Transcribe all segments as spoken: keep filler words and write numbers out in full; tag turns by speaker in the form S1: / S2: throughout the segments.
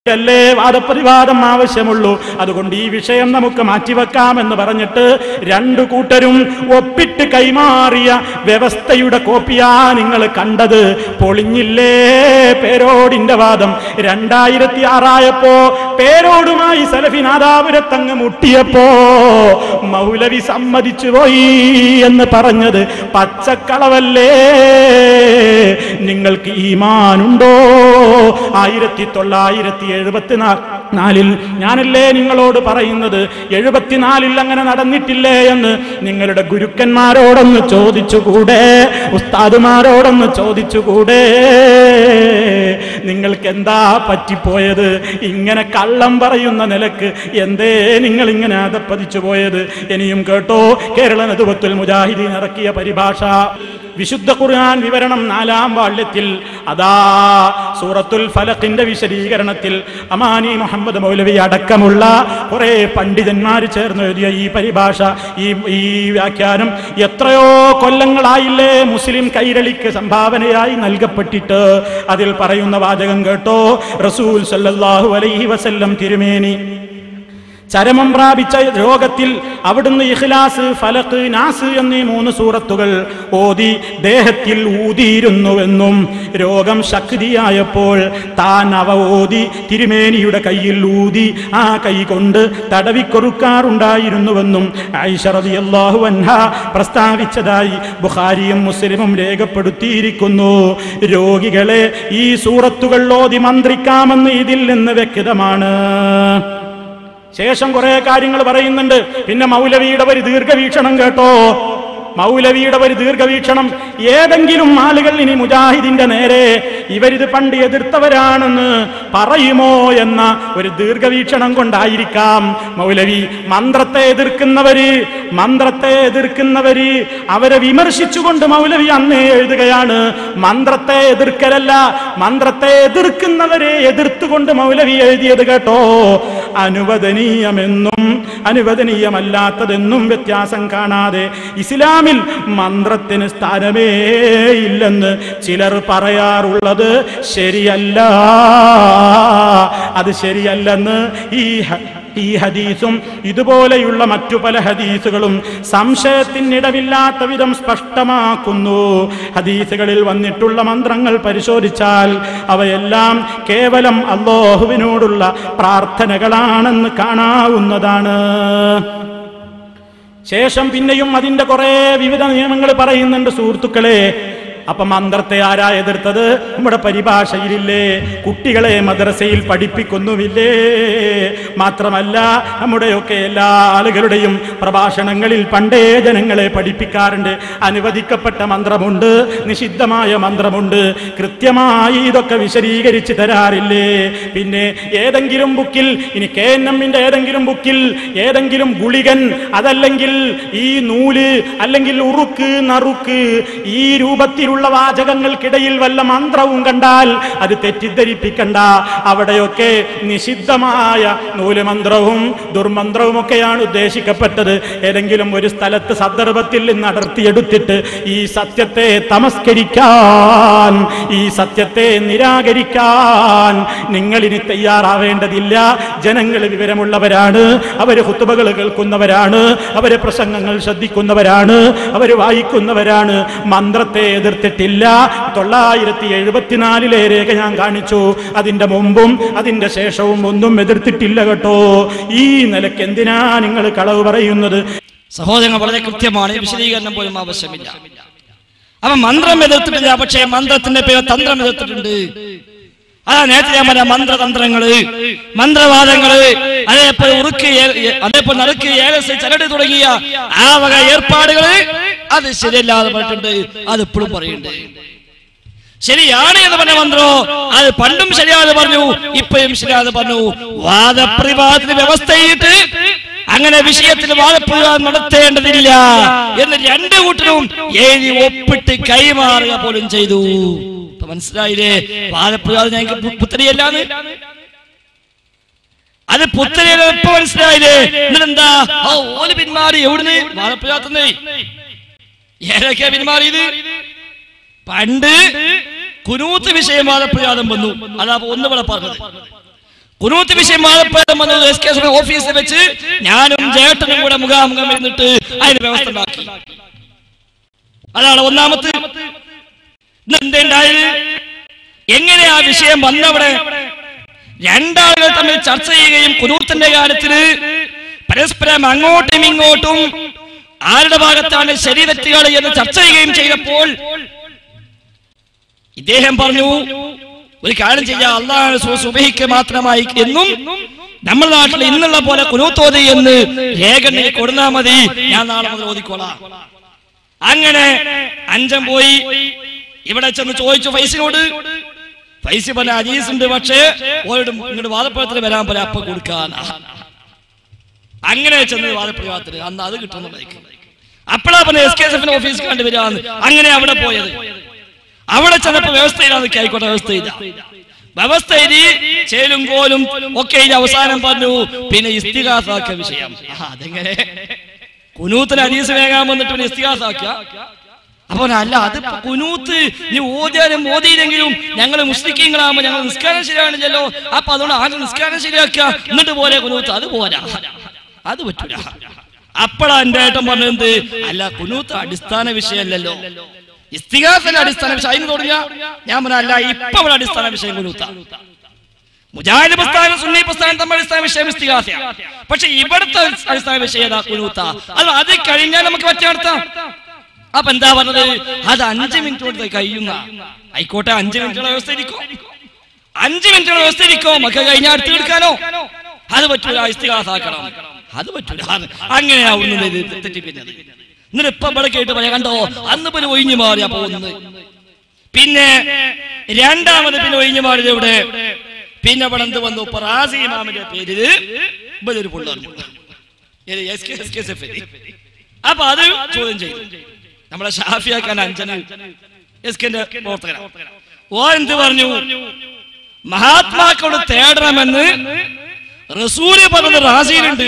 S1: ല്ലേ വാദപ്രതിവാദം ആവശ്യമുള്ളൂ. അതുകൊണ്ട് ഈ വിഷയം നമുക്ക് മാറ്റിവെക്കാമെന്ന് പറഞ്ഞിട്ട് രണ്ടു കൂട്ടരും ഒപ്പിട്ട് കൈമാറിയ വ്യവസ്ഥയുടെ കോപ്പിയാ നിങ്ങൾ കണ്ടത്. പൊളിഞ്ഞില്ലേ പേരോടിന്റെ വാദം? രണ്ടായിരത്തി ആറായപ്പോ പേരോടുമായി സലഫി നാദാപുരത്തങ്ങ് മുട്ടിയപ്പോ മൗലവി സമ്മതിച്ചു പോയി എന്ന് പറഞ്ഞത് പച്ചക്കളവല്ലേ? നിങ്ങൾക്ക് ഈമാനുണ്ടോ? ആയിരത്തി തൊള്ളായിരത്തി എഴുപത്തിനാലിൽ ഞാനല്ലേ നിങ്ങളോട് പറയുന്നത്, എഴുപത്തിനാലിൽ അങ്ങനെ നടന്നിട്ടില്ലേ എന്ന് നിങ്ങളുടെ ഗുരുക്കന്മാരോടൊന്ന് ചോദിച്ചുകൂടെ? ഉസ്താദുമാരോടൊന്ന് ചോദിച്ചുകൂടെ? നിങ്ങൾക്ക് എന്താ പറ്റിപ്പോയത്? ഇങ്ങനെ കള്ളം പറയുന്ന നിലക്ക് എന്തേ നിങ്ങൾ ഇങ്ങനെ അധപ്പതിച്ചു പോയത്? ഇനിയും കേട്ടോ, കേരള നദുവത്തുൽ മുജാഹിദീൻ ഇറക്കിയ പരിഭാഷ വിശുദ്ധ ഖുർആൻ വിവരണം നാലാം വാള്യത്തിൽ അതാ സൂറത്തുൽ ഫലഖിന്റെ വിശദീകരണത്തിൽ അമാനി മുഹമ്മദ് മൗലവി അടക്കമുള്ള കുറെ പണ്ഡിതന്മാർ ചേർന്ന് എഴുതിയ ഈ പരിഭാഷ, ഈ ഈ വ്യാഖ്യാനം എത്രയോ കൊല്ലങ്ങളായില്ലേ മുസ്ലിം കൈരളിക്ക് സംഭാവനയായി നൽകപ്പെട്ടിട്ട്. അതിൽ പറയുന്ന വാചകം കേട്ടോ, റസൂൽ സല്ലല്ലാഹു അലൈഹി വസല്ലം തിരുമേനി ചരമം പ്രാപിച്ച രോഗത്തിൽ അവിടുന്ന് ഇഖ്ലാസ്, ഫലഖ്, നാസ് എന്നീ മൂന്ന് സൂറത്തുകൾ ഓതി ദേഹത്തിൽ ഊതിയിരുന്നുവെന്നും രോഗം ശക്തിയായപ്പോൾ താൻ അവ ഓതി തിരുമേനിയുടെ കയ്യിൽ ഊതി ആ കൈ കൊണ്ട് തടവിക്കൊടുക്കാറുണ്ടായിരുന്നുവെന്നും ആയിഷ റളിയല്ലാഹു അൻഹാ പ്രസ്താവിച്ചതായി ബുഖാരിയും മുസ്ലിമും രേഖപ്പെടുത്തിയിരിക്കുന്നു. രോഗികളെ ഈ സൂറത്തുകൾ ഓതി മന്ത്രിക്കാമെന്ന് ഇതിൽ നിന്ന് വ്യക്തമാണ്. ശേഷം കുറെ കാര്യങ്ങൾ പറയുന്നുണ്ട്. പിന്നെ മൗലവിയുടെ ഒരു ദീർഘവീക്ഷണം കേട്ടോ, മൗലവിയുടെ ഒരു ദീർഘവീക്ഷണം. ഏതെങ്കിലും ആളുകൾ ഇനി മുജാഹിദിന്റെ നേരെ ഇവരിത് പണ്ട് എതിർത്തവരാണെന്ന് പറയുമോ എന്ന ഒരു ദീർഘവീക്ഷണം കൊണ്ടായിരിക്കാം മൗലവി മന്ത്രത്തെ എതിർക്കുന്നവര് മന്ത്രത്തെ എതിർക്കുന്നവര് അവരെ വിമർശിച്ചുകൊണ്ട് മൗലവി അന്നേ എഴുതുകയാണ്. മന്ത്രത്തെ എതിർക്കലല്ല, മന്ത്രത്തെ എതിർക്കുന്നവരെ എതിർത്തുകൊണ്ട് മൗലവി എഴുതിയത് കേട്ടോ. അനുവദനീയമെന്നും അനുവദനീയമല്ലാത്തതെന്നും വ്യത്യാസം കാണാതെ ഇസ്ലാമിൽ മന്ത്രത്തിന് സ്ഥാനമേ ഇല്ലെന്ന് ചിലർ പറയാറുള്ളത് ശരിയല്ല. അത് ശരിയല്ലെന്ന് ഈ ഈ ഹദീസും ഇതുപോലെയുള്ള മറ്റു പല ഹദീസുകളും സംശയത്തിനിടവില്ലാത്ത വിധം സ്പഷ്ടമാക്കുന്നു. ഹദീസുകളിൽ വന്നിട്ടുള്ള മന്ത്രങ്ങൾ പരിശോധിച്ചാൽ അവയെല്ലാം കേവലം അല്ലാഹുവിനോടുള്ള പ്രാർത്ഥനകളാണെന്ന് കാണാവുന്നതാണ്. ശേഷം പിന്നെയും അതിന്റെ കുറെ വിവിധ നിയമങ്ങൾ പറയുന്നുണ്ട് സുഹൃത്തുക്കളെ. അപ്പൊ മന്ത്രത്തെ ആരാ എതിർത്തത്? നമ്മുടെ പരിഭാഷയിലില്ലേ? കുട്ടികളെ മദ്രസയിൽ പഠിപ്പിക്കുന്നുമില്ലേ? മാത്രമല്ല നമ്മുടെയൊക്കെ എല്ലാ ആളുകളുടെയും പ്രഭാഷണങ്ങളിൽ പണ്ടേ ജനങ്ങളെ പഠിപ്പിക്കാറുണ്ട്. അനുവദിക്കപ്പെട്ട മന്ത്രമുണ്ട്, നിഷിദ്ധമായ മന്ത്രമുണ്ട്. കൃത്യമായി ഇതൊക്കെ വിശദീകരിച്ച് തരാറില്ലേ? പിന്നെ ഏതെങ്കിലും ബുക്കിൽ, ഇനി കെ എൻ എമ്മിന്റെ ഏതെങ്കിലും ബുക്കിൽ ഏതെങ്കിലും ഗുളികൻ, അതല്ലെങ്കിൽ ഈ നൂല്, അല്ലെങ്കിൽ ഉറുക്ക്, നറുക്ക്, ഈ രൂപത്തിൽ ഉള്ള വാചകങ്ങൾക്കിടയിൽ വല്ല മന്ത്രവും കണ്ടാൽ അത് തെറ്റിദ്ധരിപ്പിക്കണ്ട. അവിടെയൊക്കെ നിഷിദ്ധമായ നൂലുമന്ത്രവും ദുർമന്ത്രവും ഒക്കെയാണ് ഉദ്ദേശിക്കപ്പെട്ടത്. ഏതെങ്കിലും ഒരു സ്ഥലത്ത് സന്ദർഭത്തിൽ നിന്ന് അടർത്തിയെടുത്തിട്ട് ഈ സത്യത്തെ തമസ്കരിക്കാൻ, ഈ സത്യത്തെ നിരാകരിക്കാൻ നിങ്ങളിനി തയ്യാറാവേണ്ടതില്ല. ജനങ്ങൾ വിവരമുള്ളവരാണ്, അവര് ഖുതുബകൾ കേൾക്കുന്നവരാണ്, അവര് പ്രസംഗങ്ങൾ ശ്രദ്ധിക്കുന്നവരാണ്, അവര് വായിക്കുന്നവരാണ്. മന്ത്രത്തെ എതിർത്തിട്ടില്ല. തൊള്ളായിരത്തി എഴുപത്തിനാലിലെ രേഖ ഞാൻ കാണിച്ചു. അതിന്റെ മുമ്പും അതിന്റെ ശേഷവും ഒന്നും എതിർത്തിട്ടില്ല കേട്ടോ. ഈ നിലയ്ക്ക് എന്തിനാ നിങ്ങൾ കളവ് പറയുന്നത്?
S2: സഹോദരങ്ങൾ, വളരെ കൃത്യമാണ്, വിശദീകരണം പോലും ആവശ്യമില്ല. അവൻ മന്ത്രം എതിർത്തിട്ടില്ല, പക്ഷേ മന്ത്രത്തിന്റെ പേര് തന്ത്രം എതിർത്തിട്ടുണ്ട്. അതാ നേരത്തെ ഞാൻ പറഞ്ഞ മന്ത്രതന്ത്രങ്ങള്, മന്ത്രവാദങ്ങള്, അതേപോലെ ഉറുക്ക്, അതേപോലെ നറുക്ക്, ഏലസ്, ചരട് തുടങ്ങിയ ആ വക ഏർപ്പാടുകള് അത് ശരിയല്ലാതെ പറഞ്ഞിട്ടുണ്ട്. അത് ഇപ്പോഴും പറയുന്നുണ്ട്. ശരിയാണ് എന്ന് പറഞ്ഞ മന്ത്രോ അത് പണ്ടും ശരിയാതെ പറഞ്ഞു, ഇപ്പോഴും ശരിയാതെ പറഞ്ഞു. വാദപ്രതിവാദത്തിന് വ്യവസ്ഥയിട്ട് അങ്ങനെ വിഷയത്തിൽ വാദപ്രതിവാദം നടത്തേണ്ടതില്ല എന്ന് രണ്ടു കൂട്ടരും എഴുതി ഒപ്പിട്ട് കൈമാറുക പോലും ചെയ്തു. മനസ്സിലായില്ലേ? വാദപ്രതിവാദം ഞങ്ങൾക്ക് പുത്തരിയല്ലാന്ന്, അത് പുത്തരിയല്ല. ഇപ്പൊ മനസ്സിലായില്ലേ? എന്നിട്ടെന്താ ഓല് പിന്മാറി? എവിടുന്ന്? വാദപ്രതിവാദത്തിന് ഏതൊക്കെയാ പിന്മാറിയത്? പണ്ട് കുനൂത്ത് വിഷയം വാദപ്രതിവാദം വന്നു. അതാ ഒന്ന് ഇവിടെ പറഞ്ഞത്. കുനൂത്ത് വിഷയം വാദപ്രേതം വന്നത് എസ് കെ എസ് എഫ് ഓഫീസിൽ വെച്ച് ഞാനും ജേട്ടനും കൂടെ മുഖാമുഖം ഇരുന്നിട്ട് അതിന് വ്യവസ്ഥ ഉണ്ടാക്കി. അതാണ് ഒന്നാമത്തെ. എന്തുണ്ടായത്? എങ്ങനെ ആ വിഷയം വന്നവിടെ രണ്ടാളുകൾ തമ്മിൽ ചർച്ച ചെയ്യുകയും കുനൂത്തിന്റെ കാര്യത്തിൽ പരസ്പരം അങ്ങോട്ടും ഇങ്ങോട്ടും ആരുടെ ഭാഗത്താണ് ശരി തെറ്റുകൾ എന്ന് ചർച്ച ചെയ്യുകയും ചെയ്തപ്പോൾ ഇദ്ദേഹം പറഞ്ഞു, ഒരു കാര്യം ചെയ്യാം, അള്ളാഹു സുബഹിക്ക് മാത്രമായി എന്നും നമ്മുടെ നാട്ടിൽ ഇന്നുള്ള പോലെ കുനൂത്തോതി എന്ന് രേഖ കൊടുത്താൽ മതി, ഞാൻ നാളെ മുതൽ ഓതിക്കോളാം. അങ്ങനെ അഞ്ചം പോയി ഇവിടെ ചെന്ന് ചോദിച്ചു ഫൈസിനോട്. ഫൈസി പറഞ്ഞ അജീസ് ഉണ്ട്, പക്ഷേ ഓരോട് ഇങ്ങോട്ട് വാദപ്രയോഗത്തിന് വരാൻ പോലെ അപ്പൊ കൊടുക്കാൻ. അങ്ങനെ ചെന്ന് വാദപ്രയോഗത്തിന് അന്ന് അത് കിട്ടുന്നതായിരിക്കും. അപ്പോഴാ പറഞ്ഞ എസ് കെ എസ് എഫിന്റെ ഓഫീസ് കണ്ടുവരാന്ന്. അങ്ങനെ അവിടെ പോയത്. അവിടെ ചെന്നപ്പോ വ്യവസ്ഥയിലാന്ന് ആയിക്കോട്ടെ, വ്യവസ്ഥയില്ല. വ്യവസ്ഥയില് ചേലും കോലും ഒക്കെ ഇത് അവസാനം പറഞ്ഞു. പിന്നെ ഇസ്തിഗാസാക്ക വിഷയം. അതെങ്ങനെ കുനൂത്തിന് ഹദീസ് വേഗം വന്നിട്ട് പിന്നെ ഇസ്തിഗാസാക്ക? അപ്പൊ അല്ല, അത് കുനൂത്ത് നീ ഓതിയാലും ഓതിയില്ലെങ്കിലും ഞങ്ങൾ മുസ്ലിക്കീങ്ങളാകുമ്പോ ഞങ്ങൾ നിസ്കാരം ശരിയാണില്ലല്ലോ, അപ്പൊ അതുകൊണ്ട് ആദ്യം നിസ്കാരം ശരിയാക്കുക എന്നിട്ട് പോലെ കുനൂത്ത്. അത് പോരാ, അത് പറ്റൂല. അപ്പോഴാ എന്റെ ഏട്ടൻ പറഞ്ഞത്, അല്ല കുനൂത്ത് അടിസ്ഥാന വിഷയമല്ലല്ലോ, ഇസ്തിഗാസന്റെ അടിസ്ഥാന വിഷയം. അതിന് തുടങ്ങിയ ഞാൻ പറഞ്ഞ അല്ല, ഇപ്പൊ ഇവിടെ അടിസ്ഥാന വിഷയം കുനൂത്ത. മുജാഹിദ് പ്രസ്ഥാനം സുന്നി പ്രസ്ഥാനം തമ്മിൽ അടിസ്ഥാന വിഷയം ഇസ്തിഗാസയാണ്. പക്ഷെ ഇവിടുത്തെ അടിസ്ഥാന വിഷയം ഏതാ? കുനൂത്ത. അത് അത് കഴിഞ്ഞാൽ നമുക്ക് മറ്റേ നടത്താം. അപ്പൊ എന്താ പറഞ്ഞത്? അത് അഞ്ചു മിനിറ്റ് കൊണ്ട് കഴിയുന്ന ആയിക്കോട്ടെ, അഞ്ചു മിനിറ്റുള്ള വ്യവസ്ഥ ഇരിക്കോ, അഞ്ചു മിനിറ്റുള്ള വ്യവസ്ഥ ഇരിക്കോ, മക്ക കഴിഞ്ഞാൽ അടുത്ത് എടുക്കാനോ? അത് പറ്റൂല, ഇസ്തിഗാസാക്കണം, അത് പറ്റൂല. അങ്ങനെയാവുന്നത് തെറ്റിപ്പിന്നത്. എന്നിട്ട് ഇപ്പൊ ഇവിടെ കേട്ട് പറയാ, കണ്ടോ അന്ന് പിന്നെ ഒഴിഞ്ഞു മാറി. അപ്പൊ ഒന്ന് പിന്നെ രണ്ടാമത് പിന്നെ ഒഴിഞ്ഞു മാറിയത് എവിടെ? പിന്നെ ഇവിടെ എന്ത് വന്നു? റാസി ഇമാമിന്റെ പേരില് ഒരു പുള്ളി. അപ്പൊ അത് ചോദ്യം ചെയ്തു. നമ്മളെ ഷാഫിയാക്കാൻ അഞ്ചന് എസ് കെന്റെ പ്രവർത്തകൻ ഓ എന്ത് പറഞ്ഞു? മഹാത്മാക്കളോട് തേടണമെന്ന് റസൂല് പറഞ്ഞത് റാസിയിലുണ്ട്.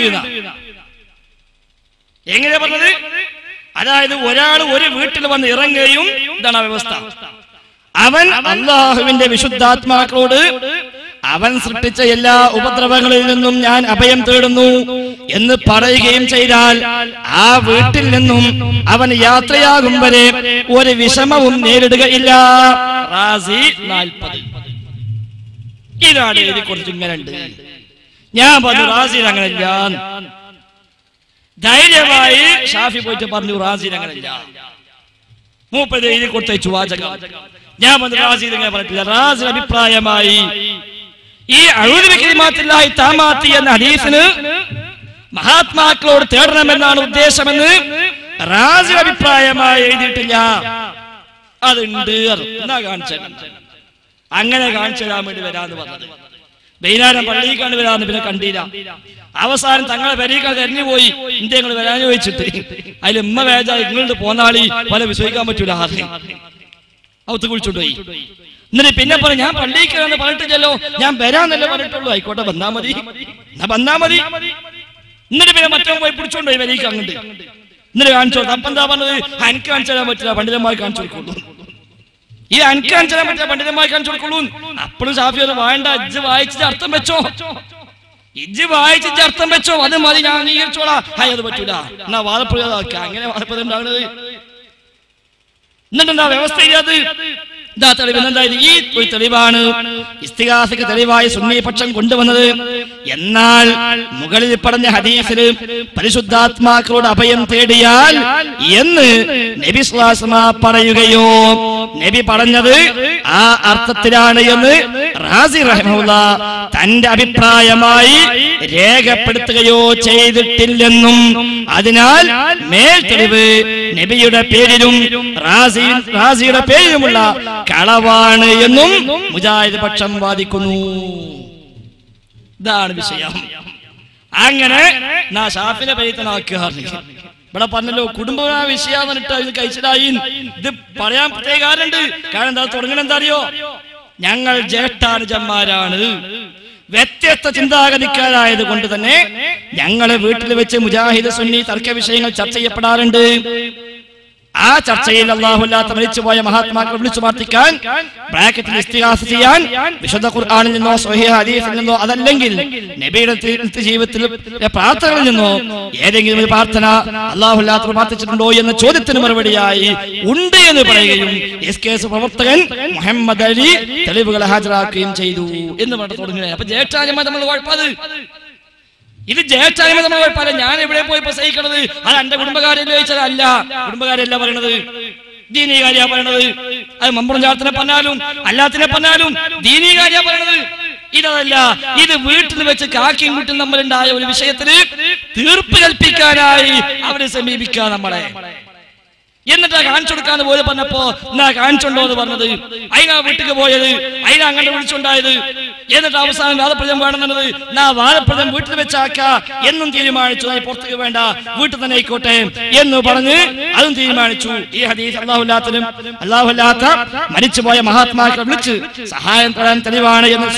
S2: എങ്ങനെയാ പറഞ്ഞത്? അതായത് ഒരാൾ ഒരു വീട്ടിൽ വന്ന് ഇറങ്ങുകയും, ഇതാണ് വ്യവസ്ഥ, അവൻ അള്ളാഹുവിന്റെ വിശുദ്ധാത്മാക്കളോട് അവൻ സൃഷ്ടിച്ച എല്ലാ ഉപദ്രവങ്ങളിൽ നിന്നും ഞാൻ അഭയം തേടുന്നു എന്ന് പറയുകയും ചെയ്താൽ ആ വീട്ടിൽ നിന്നും അവൻ യാത്രയാകും വരെ ഒരു വിഷമവും നേരിടുകയില്ല. റാസി നാൽപ്പത്. ഇതാണ് ഇതിനെക്കുറിച്ച് ഇങ്ങനെ ഉണ്ട്. ഞാൻ പറഞ്ഞു റാസി അങ്ങനെയില്ല. ധൈര്യമായി ഷാഫി പോയിട്ട് പറഞ്ഞു റാസി അങ്ങനെയില്ല. മൂപ്പത് എഴുതി കൊടുത്തയച്ചു വാചകം. ഞാൻ പറഞ്ഞു റാസി ഇങ്ങനെ പറഞ്ഞിട്ടില്ല. റാസി അഭിപ്രായമായി ഈ അഊദു ബികലിമാത്തില്ലാഹി താമാത്തി എന്ന ഹദീസിന് മഹാത്മാക്കളോട് തേടണമെന്നാണ് ഉദ്ദേശമെന്ന് റാസി അഭിപ്രായമായി എഴുതിയിട്ടില്ല. അതുണ്ട്, എന്നാ കാണിച്ചു. അങ്ങനെ കാണിച്ചു തരാൻ വേണ്ടി വരാന്ന് പറഞ്ഞത്. വൈകുന്നേരം പള്ളിക്കാണ് വരാന്ന് പിന്നെ കണ്ടില്ല. അവസാനം തങ്ങളെ വരികൾ തെരഞ്ഞുപോയി. ഇന്ത്യ നിങ്ങൾ വരാൻ ചോദിച്ചിട്ട് അതിൽ ഉമ്മ വേജാ ഇങ്ങോട്ട് പോന്നാളി പല വിശ്വസിക്കാൻ പറ്റൂല. അവത്ത് കുളിച്ചോണ്ടുപോയി. എന്നിട്ട് പിന്നെ പറഞ്ഞു ഞാൻ പള്ളിക്കാന്ന് പറഞ്ഞിട്ടില്ലല്ലോ, ഞാൻ വരാന്നല്ലേ പറഞ്ഞിട്ടുള്ളൂ. ആയിക്കോട്ടെ വന്നാ മതി, എന്നാ വന്നാ മതി. എന്നിട്ട് പിന്നെ മറ്റോ പോയി പിടിച്ചോണ്ടുപോയി വരിക അങ്ങോട്ട്. എന്നിട്ട് കാണിച്ചു കൊടുത്തു. അപ്പൊ എന്താ പറഞ്ഞത്? എനിക്ക് കാണിച്ചു തരാൻ പറ്റില്ല, പണ്ഡിതന്മാർ കാണിച്ചു കൊടുക്കുള്ളൂ. ഈ എനിക്ക് കാണിച്ചു തരാൻ പറ്റില്ല, പണ്ഡിതന്മാർ കാണിച്ചു കൊടുക്കുള്ളൂ. അപ്പോഴും ഷാഫി അത് വേണ്ട, ഇജ്ജ് വായിച്ചിട്ട് അർത്ഥം വെച്ചോ, ഇജ്ജ് വായിച്ചിട്ട് അർത്ഥം വെച്ചോ, അത് മതി, ഞാൻ അംഗീകരിച്ചോളാം. ഹായ് അത് പറ്റൂല, എന്നാ വാദപ്രയോഗം. അങ്ങനെ വാദപ്രയോഗം ഉണ്ടാകുന്നത്. എന്നിട്ടെന്താ വ്യവസ്ഥ ഇല്ലാത്? ഇതാ തെളിവ്. എന്തായാലും ഈ ഒരു തെളിവാണ് ഇസ്തിഗാസയ്ക്ക് തെളിവായി സുന്നി പക്ഷം കൊണ്ടുവന്നത്. എന്നാൽ മുകളിൽ പറഞ്ഞ ഹദീസില് പരിശുദ്ധാത്മാക്കളോട് അഭയം തേടിയാൽ എന്ന് നബി സ്വല്ലല്ലാഹു അലൈഹി വസല്ലം പറയുകയോ നബി പറഞ്ഞത് ആ അർത്ഥത്തിലാണ് എന്ന് റാസി റഹിമഹുല്ലാഹ് തന്റെ അഭിപ്രായമായി രേഖപ്പെടുത്തുകയോ ചെയ്തിട്ടില്ലെന്നും അതിനാൽ മേൽ തെളിവ് നബിയുടെ പേരിലും റാസി റാസിയുടെ പേരിലുമുള്ള കളവാണ് എന്നും മുജാഹിദ് പക്ഷം വാദിക്കുന്നു. ഇതാണ് വിഷയം. അങ്ങനെ നാ ഷാഫിനെ പേരിത്തനാക്കുക. ഇവിടെ പറഞ്ഞല്ലോ കുടുംബ വിഷയം ഇത് കഴിച്ചതായി. ഇത് പറയാൻ പ്രത്യേക കാര്യമുണ്ട്. കാരണം എന്താ തുടങ്ങണ എന്താ അറിയോ? ഞങ്ങൾ ജ്യേഷ്ഠാനുജന്മാരാണ്, വ്യത്യസ്ത ചിന്താഗതിക്കാരായത് കൊണ്ട് തന്നെ ഞങ്ങളെ വീട്ടിൽ വെച്ച് മുജാഹിദ് സുന്നി തർക്ക വിഷയങ്ങൾ ചർച്ച ചെയ്യപ്പെടാറുണ്ട്. ആ ആ ചർച്ചയിൽ അല്ലാഹുവില്ലാത്ത മരിച്ചുപോയ മഹാത്മാക്കളെ വിളിച്ചു പ്രാർത്ഥിക്കാൻ ബ്രാക്കറ്റിൽ ഇസ്തിഗാസ ചെയ്യാൻ വിശുദ്ധ ഖുർആനിൽ നിന്നോ സ്വഹീഹ് ഹദീസിൽ നിന്നോ അതല്ലെങ്കിൽ നബിയുടെ ജീവിതത്തിൽ പ്രാർത്ഥനകളിൽ നിന്നോ ഏതെങ്കിലും ഒരു പ്രാർത്ഥന അല്ലാഹുവില്ലാത്ത പ്രാർത്ഥിച്ചിട്ടുണ്ടോ എന്ന ചോദ്യത്തിന് മറുപടിയായി ഉണ്ട് എന്ന് പറയുകയും എസ് കെ എസ് പ്രവർത്തകൻ മുഹമ്മദ് അലി തെളിവുകൾ ഹാജരാക്കുകയും ചെയ്തു എന്ന് പറഞ്ഞു തുടങ്ങുകയാണ്. അപ്പൊ ജ്യേഷ്ഠാനിമാർ നമ്മൾ കുഴപ്പത് ഇത് ജ്യേഷ്ഠാനിമാർ നമ്മൾ കുഴപ്പമില്ല. ഞാൻ എവിടെ പോയി പ്രസംഗിക്കണത് അത് എന്റെ കുടുംബക്കാരെല്ലാം ചോദിച്ചാൽ അല്ല, കുടുംബക്കാരല്ല പറയണത്, ദീനീ കാര്യ പറയണത്. അത് മമ്പുറം ചാർത്തിനെ പറഞ്ഞാലും അല്ലാത്തിനെ പറഞ്ഞാലും ദീനീ കാര്യ പറയണത്. ഇതല്ല, ഇത് വീട്ടിൽ വെച്ച് കാക്കിയും വീട്ടിൽ നമ്മളുണ്ടായ ഒരു വിഷയത്തിന് തീർപ്പ് കൽപ്പിക്കാനായി അവരെ സമീപിക്കുക നമ്മളെ. എന്നിട്ടാ കാണിച്ചു കൊടുക്കാന്ന് പോലെ പറഞ്ഞപ്പോ എന്നാ കാണിച്ചുണ്ടോ എന്ന് പറഞ്ഞത്, അതിനാ വീട്ടിക്ക് പോയത്, അതിനാ അങ്ങനെ വിളിച്ചുണ്ടായത്. എന്നിട്ട് അവസാനം വാദപ്രജം വേണമെന്നത് നാ വാദപ്രജം വീട്ടിൽ വെച്ചാക്ക എന്നും തീരുമാനിച്ചു. പുറത്തേക്ക് വേണ്ട, വീട്ടിൽ തന്നെ ആയിക്കോട്ടെ എന്ന് പറഞ്ഞ് അതും തീരുമാനിച്ചു. ഈ ഹദീസ് അല്ലാഹുല്ലാത്തനും അല്ലാഹുല്ലാത്ത മരിച്ചുപോയ മഹാത്മാക്കളെ വിളിച്ച് സഹായം തരാൻ തെളിവാണ് എന്ന്